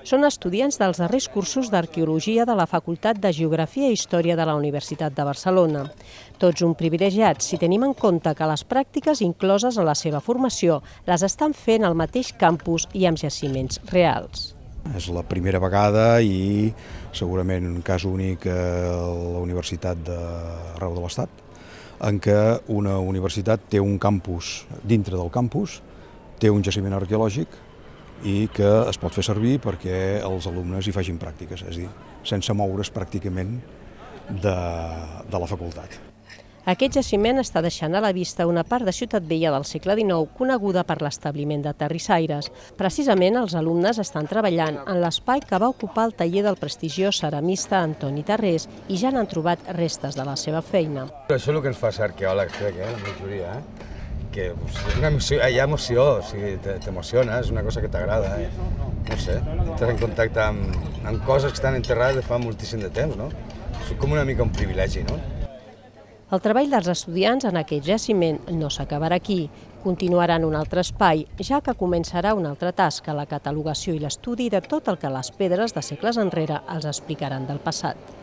Són estudiants dels darrers cursos d'Arqueologia de la Facultat de Geografia i Història de la Universitat de Barcelona. Tots un privilegiats si tenim en compte que les pràctiques incloses a la seva formació les estan fent al mateix campus i amb jaciments reals. És la primera vegada i segurament un cas únic a la Universitat d'arreu de l'Estat, en què una universitat té un campus dintre del campus, té un jaciment arqueològic i que es pot fer servir perquè els alumnes hi facin pràctiques, és a dir, sense moure's pràcticament de la facultat. Aquest jaciment està deixant a la vista una part de Ciutat Vella del segle XIX coneguda per l'establiment de terrissaires. Precisament els alumnes estan treballant en l'espai que va ocupar el taller del prestigiós ceramista Antoni Tarrés i ja n'han trobat restes de la seva feina. Això és el que ens fa ser arqueòlegs, crec, la majoria, que hi ha emoció, o sigui, t'emociona, és una cosa que t'agrada, no sé, entrar en contacte amb coses que estan enterrades de fa moltíssim de temps, no? És com una mica un privilegi, no? El treball dels estudiants en aquest jaciment no s'acabarà aquí. Continuarà en un altre espai, ja que començarà una altra tasca, la catalogació i l'estudi de tot el que les pedres de segles enrere els explicaran del passat.